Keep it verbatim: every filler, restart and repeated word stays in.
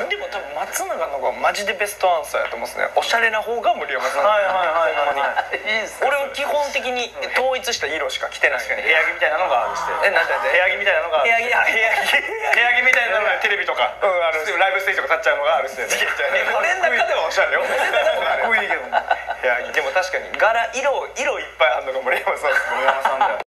でも多分松永のがマジでベストアンサーやと思うんですね。おしゃれな方が森山さん。 はいはいはいはい。いいですか。 俺は基本的に統一した色しか着てない。 部屋着みたいなのがあるして。 え、なんてなんて。 部屋着みたいなのが。 部屋着、部屋着、 部屋着みたいなのがテレビとか。 うんある。 ライブステージとか立っちゃうのがあるして。 俺の中ではおしゃれよ。 かっこいいけど。 部屋着でも確かに柄色色いっぱいあるのが森山さんです。 森山さんだよ。